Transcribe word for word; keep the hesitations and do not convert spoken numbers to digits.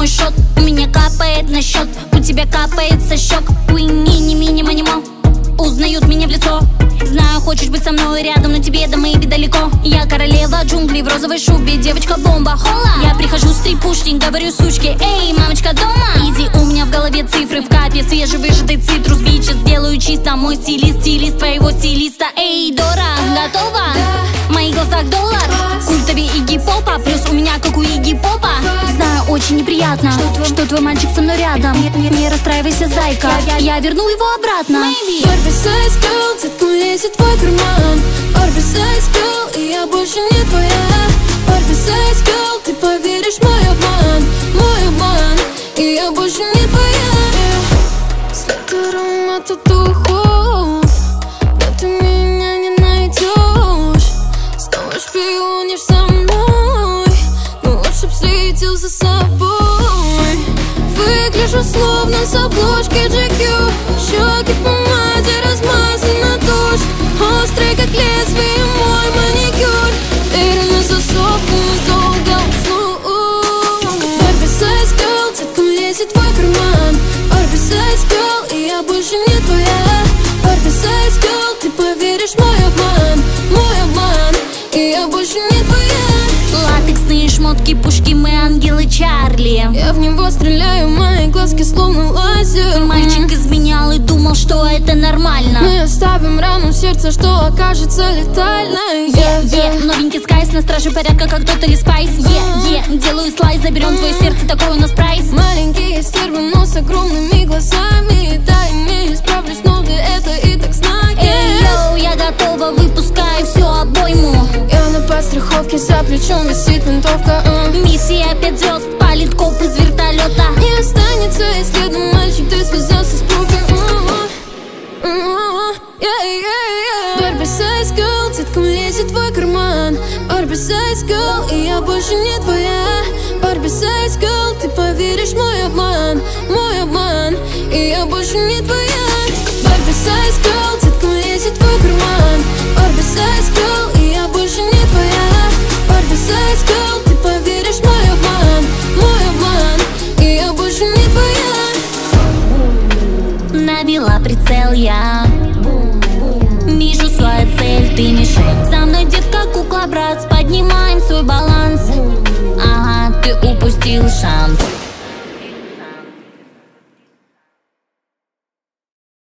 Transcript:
мой шот. У меня капает на счет, у тебя капает со щек. Уини, мини, манимо, узнают меня в лицо. Знаю, хочешь быть со мной рядом, но тебе до моей далеко. Я королева джунглей в розовой шубе, девочка-бомба, хола. Я прихожу с трипушник, говорю сучке: эй, мамочка дома? Иди, у меня в голове цифры в капе, свежевыжатый цитрус. Бичес сделаю чисто, мой стилист, стилист твоего стилиста. Эй, Дора, готова? Да. В моих глазах доллар, культовее Игги Попа, плюс у меня как у Игги Попа. Знаю, очень неприятно, что твой, что твой мальчик со мной рядом. Не, не, не расстраивайся, зайка, я, я, я верну его обратно. Барби сайз girl, детка, лезет в твой карман. Барби сайз girl, и я больше не твоя. Барби сайз girl, ты поверишь в мой обман, мой обман, и я больше не твоя. След аромата духов, да ты меня не найдешь. Снова шпионишь со мной, но лучше б следил за собой. Выгляжу словно с обложки джи кью. Щеки в помаде, размазана тушь. Острый как лезвие мой маникюр. Дверь на засов, не долго усну. Барби сайз girl, детка, лезет в твой карман. Барби сайз girl, и я больше не твоя. Барби сайз girl, ты поверишь в мой обман, мой обман, и я больше не твоя. Латексные шмотки, пушки, мы ангелы Чарли. Я в него стреляю, мои глазки словно лазер. Мальчик изменял и думал, что это нормально. Мы оставим рану в сердце, что окажется летальной. Yeah, yeah. Новенький скайс, на страже порядка, как Тотали Спайс. Yeah, yeah. Делаю слайс, заберем твое сердце, такой у нас прайс. Маленькие стервы, но с огромными глазами. Да, имею, справлюсь, но для этого и так знаки. Эй, йоу, я готова, выпускаю всю обойму. Я на подстраховке, за плечом висит винтовка. uh. Миссия пять звезд, палит коп из вертолета. Не останется, если один мальчик, ты связался с профи. Барби сайз girl, детка, лезет в твой карман. Барби сайз girl, и я больше не твоя. Барби сайз girl, ты поверишь в мой обман, мой обман, и я больше не твоя. Барби сайз girl, детка, лезет в твой карман. Барби сайз girl, и я больше не твоя. Барби сайз girl, ты поверишь в мой обман, мой обман, и я больше не твоя. Навела прицел я, вижу свою цель, ты мишень. За мной, детка, кукла, брат, поднимаем свой баланс. Ага, ты упустил шанс.